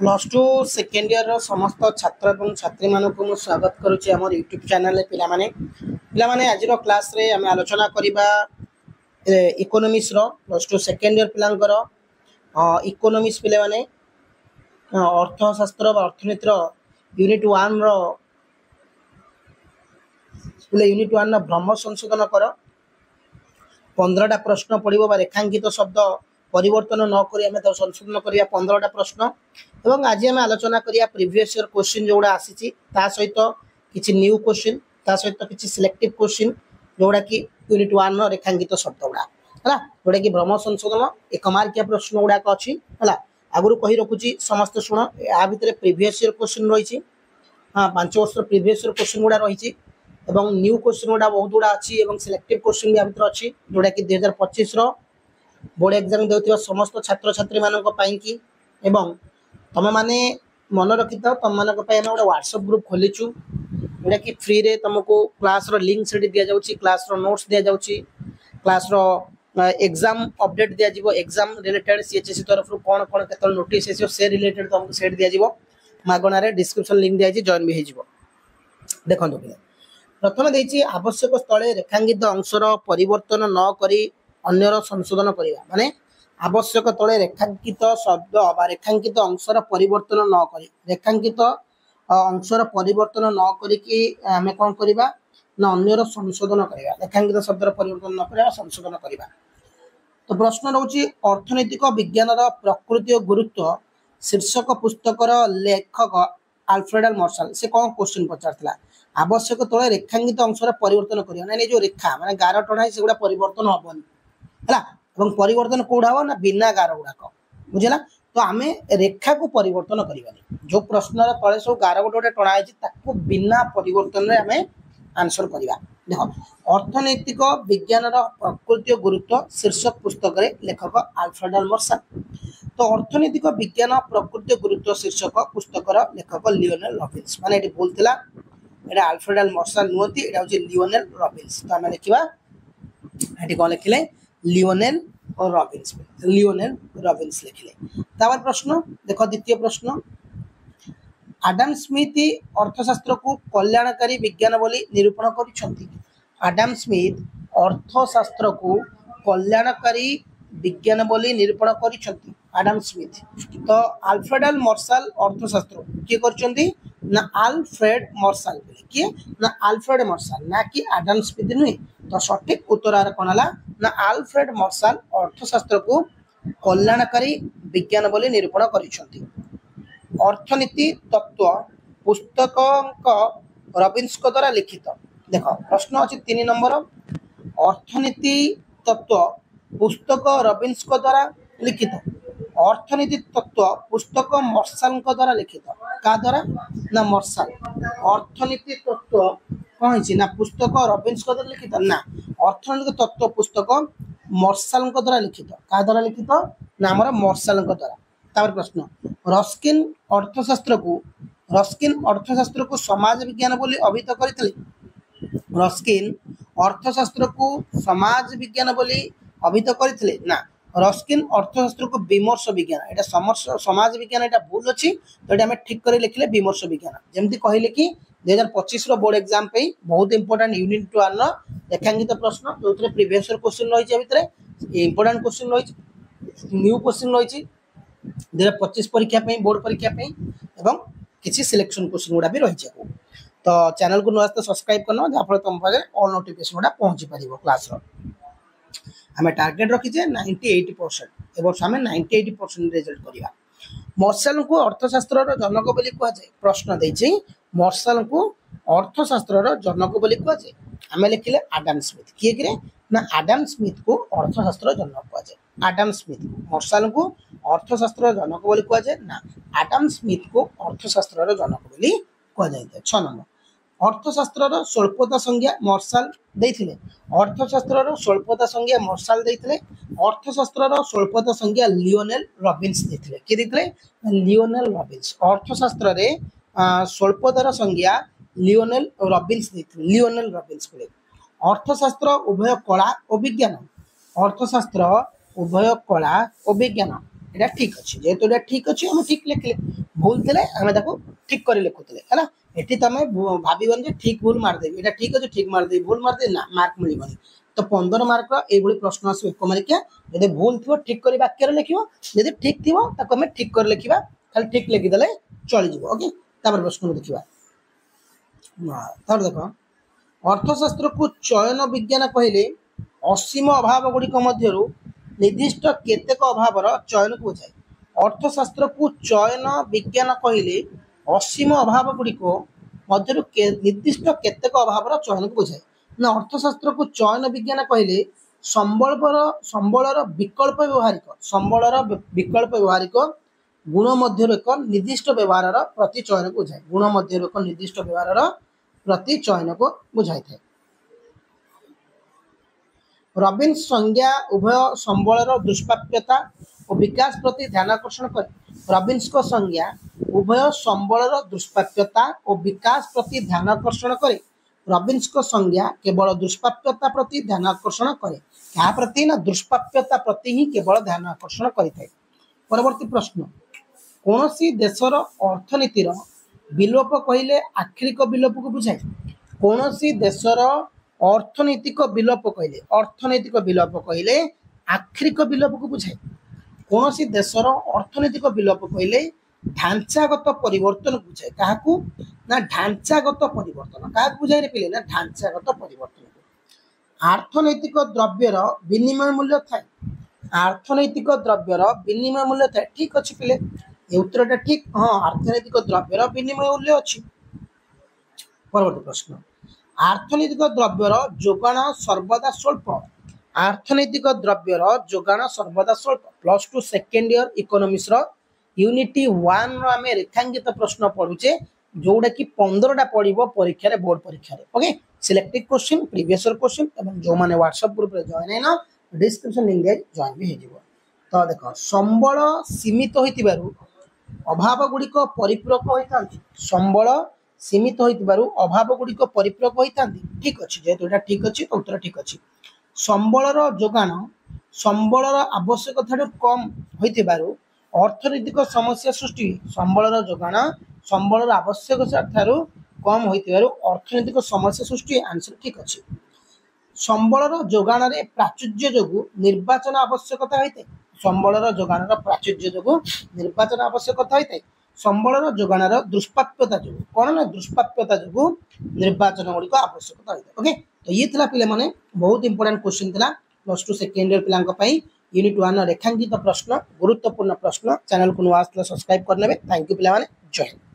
Plus two second year समस्त छात्र एवं छात्री मानक मु स्वागत करुच्ची आम यूट्यूब चैनल पे आज क्लास रे आम आलोचना करवा इकोनॉमिक्स रो प्लस टू सेकेंड इयर पिलांकर इकोनॉमिक्स पिले माने अर्थशास्त्र अर्थनीति यूनिट 1 रो यूनिट 1 भ्रम संशोधन कर 15टा प्रश्न पड़ो रेखांकित शब्द परिवर्तन न करी आम संशोधन करिया 15टा प्रश्न एवं आज आम आलोचना करिया प्रीवियस ईयर क्वेश्चन जोड़ा आसी सहित किसी न्यू क्वेश्चन ता सहित किसी सिलेक्टिव क्वेश्चन जोड़ा कि यूनिट 1 रेखांकित शब्द गुड़ा है जोटा कि भ्रम संशोधन 1 मार्किया प्रश्न गुड़ाक अच्छी है आगुरी कही रखुची समस्त शुण या भितर प्रीवियस ईयर क्वेश्चन रही। हाँ 5 वर्ष प्रीवियस ईयर क्वेश्चन गुड़ा रही एवं न्यू क्वेश्चन गुड़ा बहुत गुड़ा अच्छी सिलेक्टिव क्वेश्चन भी या भितर अच्छी जोटा कि 2025 बोर्ड एग्जाम देउथिबा समस्त छात्र छात्री मानक पई कि एवं तमे माने मन रखि था तुम मानक पई हम गोटे व्हाट्सएप ग्रुप खोलीचु जोटा कि फ्री रे तुमको क्लास रो लिंक से दिया जाउची क्लास रो नोट्स दिया जाउची क्लास रो एग्जाम अपडेट दिया जीवो एग्जाम रिलेटेड सीएचएससी तरफ रो कोन कोन केतल नोटिस एसियो से रिलेटेड तुमको सेट दिया जीवो मागना रे डिस्क्रिप्शन लिंक दिया जी जॉइन भी हे जीवो। देखंतु प्रथम देछि आवश्यक स्थले रेखांकित अंशर परिवर्तन न करी अन्यर संशोधन करवा माने आवश्यक तले रेखांकित शब्द बा रेखांकित अंशर परिवर्तन न करी रेखांकित अंशर परिवर्तन न करिकी आमे कोन करबा ना अन्यर संशोधन करवा रेखांकित शब्दर परिवर्तन न करवा संशोधन करवा। तो प्रश्न रहउची अर्थनैतिक विज्ञान प्रकृति और गुरुत्व शीर्षक पुस्तकर लेखक आल्फ्रेड मार्शल से कौन क्वेश्चन पचारथिला आवश्यक तले रेखांकित अंशर परिवर्तन करवा ना जो रेखा माने गार टणा सेगुडा परिवर्तन हबनी है परिवर्तन कौड़ा हम ना बिना गार गुड़ाक बुझेगा। तो आम रेखा को परिवर्तन करवानी जो प्रश्न तले सब गार गोटे गोटे टणा बिना परिवर्तन रे आम आंसर करवा। देख अर्थनैतिक विज्ञान प्रकृति और गुरुत्व शीर्षक पुस्तक लेखक आल्फ्रेड मार्शल। तो अर्थनैतिक विज्ञान प्रकृति और गुरुत्व शीर्षक पुस्तकर लेखक लियोनेल रॉबिन्स माने ये भूल थिला एटा आल्फ्रेड मार्शल नुहति एटा होची लियोनेल रॉबिन्स। तो आम लिखा ये कौन लिखिले लियोनेल और रॉबिन्स लियोनेल रॉबिन्स लिखिले। तापर प्रश्न देखो द्वितीय प्रश्न आडम स्मिथ अर्थशास्त्र को कल्याणकारी विज्ञान बोली निरूपण करिसंती। आडम स्मिथ अर्थशास्त्र को कल्याणकारी विज्ञान बोली निरूपण करिसंती आडम स्मिथ। तो आल्फ्रेड मार्शल अर्थशास्त्र किए करचंती ना आल्फ्रेड मार्शल किए ना आल्फ्रेड मार्शल ना कि आडम स्मिथ नुहे। तो सठिक उत्तर कौन है ना आल्फ्रेड मार्शल अर्थशास्त्र को कल्याणकारी विज्ञान बोली निरूपण करिसंती। अर्थनीति तत्व पुस्तक रॉबिन्स द्वारा लिखित। देख प्रश्न अच्छी 3 नंबर अर्थनीति तत्व पुस्तक रॉबिन्स द्वारा लिखित अर्थनीति तत्व पुस्तक मार्शल द्वारा लिखित का द्वारा ना मार्शल अर्थनीति तत्व कौन ना पुस्तक रॉबिन्स द्वारा लिखित ना अर्थनैतिक तत्व पुस्तक मार्शल द्वारा लिखित का द्वारा लिखित ना आमर मार्शल द्वारा। तापर प्रश्न रस्किन अर्थशास्त्र को समाज विज्ञान बोली अभिहित करथिले। रस्किन अर्थशास्त्र को समाज विज्ञान बोली अभिहित करथिले ना रस्किन अर्थशास्त्र को विमर्श विज्ञान एटा समाज विज्ञान एटा भूल अछि तो एटा हमें ठीक करे लिखले विमर्श विज्ञान जेमति कहिले कि 2025 रो बोर्ड एग्जाम पे बहुत इंपोर्टेंट यूनिट 1 रो रेखांकित प्रश्न जोथरे प्रीवियस ईयर क्वेश्चन रही भितरे इंपोर्टेंट क्वेश्चन रही न्यू क्वेश्चन रही 2025 परीक्षा पे बोर्ड परीक्षा पे एवं किसी सिलेक्शन क्वेश्चन गुड़ा भी रही। तो चैनल को नुआस सब्सक्राइब करना जहाँफल तुम पाखे ऑल नोटिफिकेशन गुड़ा पहुँची पार क्लास आम टार्गेट रखीचे 98% ए वर्ष आम 98% रिजल्ट करवा। मार्शल को अर्थशास्त्र जनक बोली कहुए प्रश्न देछि मार्शल को अर्थशास्त्र जनक बोली कहुए आम लिखिले आडम स्मिथ किए कि ना आडम स्मिथ को अर्थशास्त्र जनक कहुए आडम स्मिथ मार्शल को अर्थशास्त्र जनक बोली कहुए ना आडम स्मिथ को अर्थशास्त्र जनक बोली कहुए। 6 नंबर अर्थशास्त्र स्वल्पता संज्ञा मार्शल देथिले अर्थशास्त्र स्वल्पता संज्ञा मार्शल देथिले अर्थशास्त्र स्वल्पता संज्ञा लियोनेल रॉबिन्स देथिले कि देथिले लियोनेल रॉबिन्स अर्थशास्त्र रे स्वल्पतार संज्ञा लियोनेल रॉबिन्स देथिले लियोनेल रॉबिन्स बोले। अर्थशास्त्र उभय कला और विज्ञान अर्थशास्त्र उभय कला और विज्ञान এটা ঠিক আছে যেহেতু এটা ঠিক আছে আমি ঠিক লিখলে ভুল ଥିଲେ ଆମେ ତାକୁ ଠିକ କରି ଲେଖୁଥିଲେ ହେଲା ଏଠି ତମେ ଭାବିବନି ଯେ ଠିକ ଭୁଲ ମାରିଦେବି ଏଟା ଠିକ ଅଛି ଠିକ ମାରିଦେବି ଭୁଲ ମାରିଦେବି ନା ମାର୍କ ମିଳିବନି ତ 15 ମାର୍କର এইଭଳି ପ୍ରଶ୍ନ ଆସିବ ଏକ ମାର୍କିଆ ଯଦି ଭୁଲ ଥିବ ଠିକ କରି ବାକ୍ୟରେ ଲେଖିବ ଯଦି ଠିକ ଥିବ ତାକୁ ଆମେ ଠିକ କରି ଲେଖିବା ଖାଲି ଠିକ ଲେଖିଦେଲେ ଚଳିଯିବ ଓକେ ତାପରେ ପ୍ରଶ୍ନକୁ ଦେଖିବା ତାପରେ ଦେଖ ଅର୍ଥଶାସ୍ତ୍ରକୁ ଚୟନ ବିଜ୍ଞାନ କହିଲେ ଅସୀମ ଅଭାବ ଗୁଡ଼ିକ ମଧ୍ୟରୁ ନିର୍ଦ୍ଦିଷ୍ଟ କେତେକ ଅଭାବର ଚୟନକୁ ବୁଝାଏ ଅର୍ଥଶାସ୍ତ୍ରକୁ ଚୟନ ବିଜ୍ଞାନ କହିଲେ ଅସୀମ ଅଭାବ ଗୁଡ଼ିକ ମଧ୍ୟରୁ ନିର୍ଦ୍ଦିଷ୍ଟ କେତେକ ଅଭାବର ଚୟନକୁ ବୁଝାଏ ନା ଅର୍ଥଶାସ୍ତ୍ରକୁ ଚୟନ ବିଜ୍ଞାନ କହିଲେ ସମ୍ବଳର ବିକଳ୍ପ ବ୍ୟବହାରିକ ଗୁଣ ମଧ୍ୟରୁ ଏକ ନିର୍ଦ୍ଦିଷ୍ଟ ବ୍ୟବହାରର ପ୍ରତି ଚୟନକୁ ବୁଝାଏ ଗୁଣ ମଧ୍ୟରୁ ଏକ ନିର୍ଦ୍ଦିଷ୍ଟ ବ୍ୟବହାରର ପ୍ରତି ଚୟନକୁ ବୁଝାଇଥାଏ ରବିନ୍ସ ସଂଜ୍ଞା ଉଭୟ ସମ୍ବଳର ଦୁଷ୍ପ୍ରାପ୍ୟତା ଓ ବିକାଶ ପ୍ରତି ଧ୍ୟାନ ଆକର୍ଷଣ କରେ ରବିନ୍ସଙ୍କ ସଂଜ୍ଞା ଉଭୟ ସମ୍ବଳର ଦୁଷ୍ପ୍ରାପ୍ୟତା ଓ ବିକାଶ ପ୍ରତି ଧ୍ୟାନ ଆକର୍ଷଣ କରେ ରବିନ୍ସଙ୍କ ସଂଜ୍ଞା କେବଳ ଦୁଷ୍ପ୍ରାପ୍ୟତା ପ୍ରତି ଧ୍ୟାନ ଆକର୍ଷଣ କରେ କାହା ପ୍ରତି ନା ଦୁଷ୍ପ୍ରାପ୍ୟତା ପ୍ରତି ହିଁ କେବଳ ଧ୍ୟାନ ଆକର୍ଷଣ କରିଥାଏ ପରବର୍ତ୍ତୀ ପ୍ରଶ୍ନ କୌଣସି ଦେଶର ଅର୍ଥନୀତିର ବିଲୋପ କହିଲେ ଆକ୍ଷରିକ ବିଲୋପକୁ ବୁଝାଏ କୌଣସି ଦେଶର ଅର୍ଥନୈତିକ ବିଲୋପ କହିଲେ ଆକ୍ଷରିକ ବିଲୋପକୁ ବୁଝାଏ କୌଣସି ଦେଶର ଅର୍ଥନୈତିକ ବିଲୋପ କହିଲେ ଢାଞ୍ଚାଗତ ପରିବର୍ତ୍ତନକୁ ବୁଝାଏ କାହାକୁ ନା ଢାଞ୍ଚାଗତ ପରିବର୍ତ୍ତନ କାହାକୁ ବୁଝାଇଲେ ପିଲେ ନା ଢାଞ୍ଚାଗତ ପରିବର୍ତ୍ତନକୁ ଆର୍ଥନୈତିକ ଦ୍ରବ୍ୟର ବିନିମୟ ମୂଲ୍ୟ ଥାଏ ଆର୍ଥନୈତିକ ଦ୍ରବ୍ୟର ବିନିମୟ ମୂଲ୍ୟ ଥାଏ ଠିକ ଅଛି ପିଲେ ଏ ଉତ୍ତରଟା ଠିକ ହଁ ଆର୍ଥନୈତିକ ଦ୍ରବ୍ୟର ବିନିମୟ ମୂଲ୍ୟ ଅଛି ପରବର୍ତ୍ତୀ ପ୍ରଶ୍ନ ଆର୍ଥନୈତିକ ଦ୍ରବ୍ୟର ଯୋଗାଣ ସର୍ବଦା ସ୍ୱଳ୍ପ ଆର୍ଥନୈତିକ ଦ୍ରବ୍ୟର ଯୋଗାଣ ସର୍ବଦା ସ୍ୱଳ୍ପ +2 ସେକେଣ୍ଡ ଇୟର ଇକୋନୋମିକ୍ସର यूनिटी 1 रो आमे रेखांकित प्रश्न पढुचे जोडा कि 15टा पढिबो परीक्षा रे बोर्ड परीक्षा रे okay selected question previous year question एवं जो माने व्हाट्सएप ग्रुप रे जॉइन हैना डिस्क्रिप्शन लिंक दे जॉइन भी हेजिवो तो देखो संबल सीमित होइतिबारु अभाव गुडी को परिपूरक होइतांती संबल सीमित होइतिबारु अभाव गुडी को परिपूरक होइतांती ठीक अछि जेतु एटा ठीक अछि तो उत्तर ठीक अछि संबल रो जोगान संबल रो आवश्यकता कम होइतिबारु अर्थनैतिक समस्या सृष्टि संबलर जोगाण संबलर आवश्यकता ठारू कम होइतिबारु अर्थनैतिक समस्या सृष्टि आंसर ठीक अछि संबलर जोगाण रे प्राचुर्य जोगु निर्वाचन आवश्यकता होइते संबलर जोगाण रो प्राचुर्य जोगु निर्वाचन आवश्यकता होइते संबलर जोगाण रो दुष्प्राप्यता जोगु कोन ना दुष्प्राप्यता जोगु निर्वाचन गुडी को आवश्यकता होइते ओके तो ये थला पिले माने बहुत इंपोर्टेंट क्वेश्चन थला +2 सेकेंड इयर पिलांक पई यूनिट 1 रेखांकित प्रश्न गुरुत्वपूर्ण प्रश्न चैनल को नुआ सब्सक्राइब करने थैंक यू पिला माने जय हिंद।